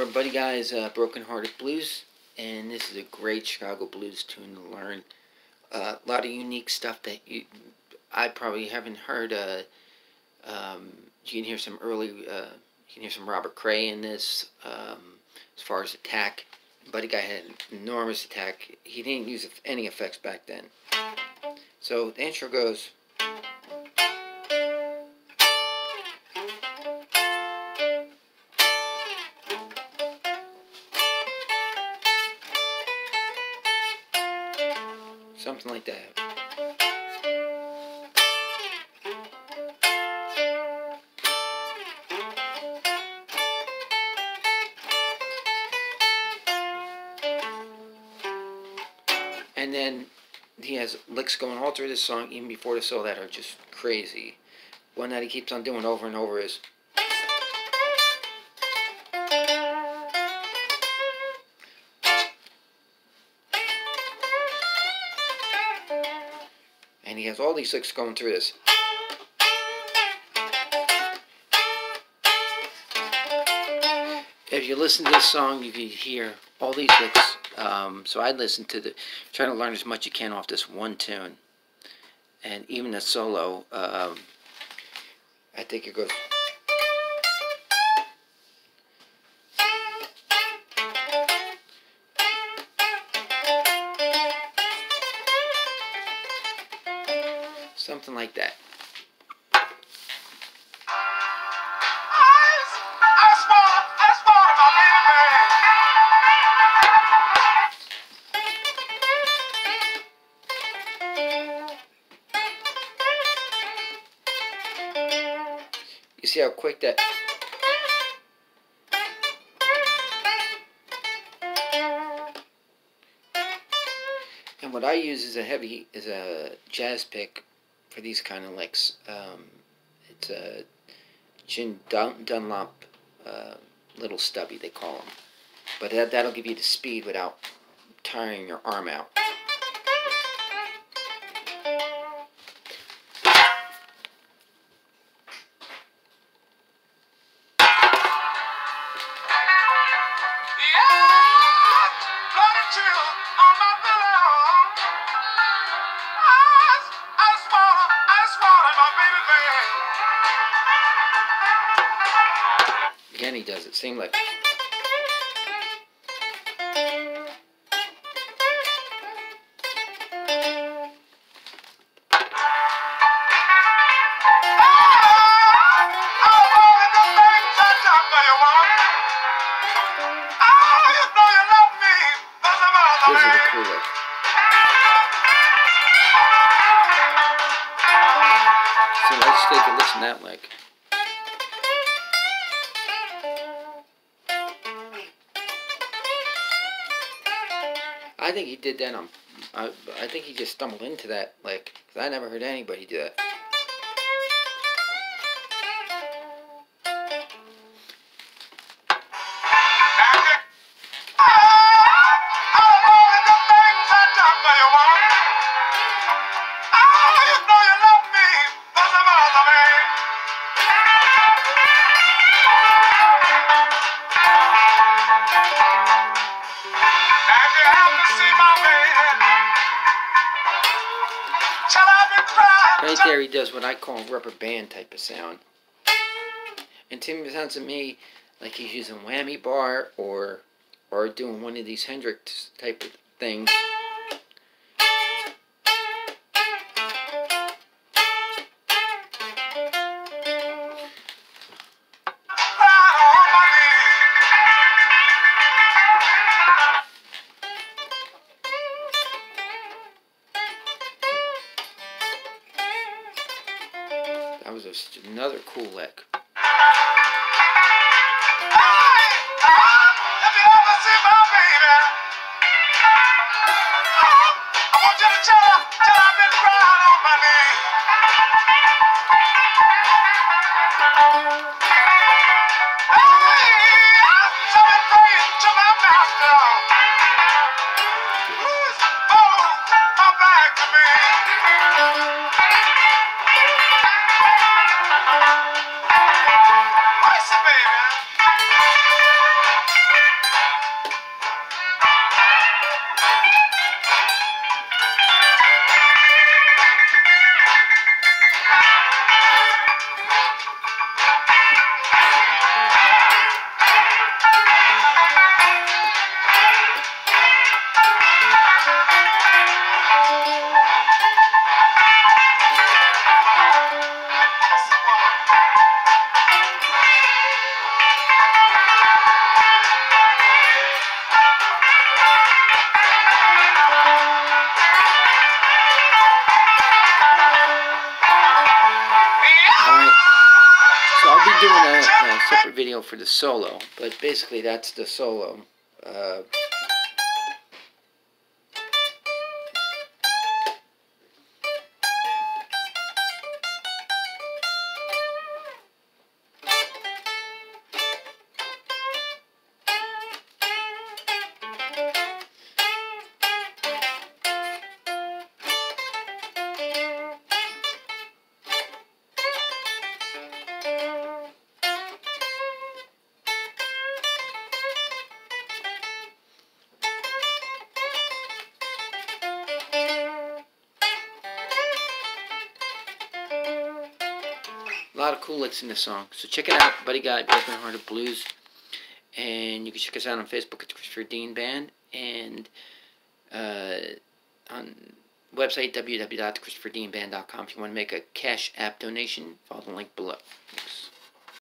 for Buddy Guy's Broken Hearted Blues, and this is a great Chicago blues tune to learn. A lot of unique stuff that I probably haven't heard. You can hear some early, you can hear some Robert Cray in this. As far as attack, Buddy Guy had an enormous attack. He didn't use any effects back then. So the intro goes. Something like that. And then he has licks going all through this song, even before the solo, that are just crazy. One that he keeps on doing over and over is. And he has all these licks going through this. If you listen to this song, you can hear all these licks. So I listen to try to learn as much as you can off this one tune. And even the solo, I think it goes. Something like that. You see how quick that. And what I use is a jazz pick for these kind of licks. It's a Jim Dunlop little stubby, they call them. But that'll give you the speed without tiring your arm out. Again, he does it. Seemed like. This is a cool lick. So let's take a listen to that lick. I think he did that on. I think he just stumbled into that lick, because I never heard anybody do that. Right there he does what I call a rubber band type of sound. And to me, it sounds to me like he's using whammy bar or doing one of these Hendrix type of things. That was another cool lick. separate video for the solo, but basically that's the solo. A lot of cool licks in this song. So check it out, Buddy Guy, Broken Hearted Blues. And you can check us out on Facebook at the Christopher Dean Band. And on website www.christopherdeanband.com if you want to make a Cash App donation. Follow the link below. Thanks.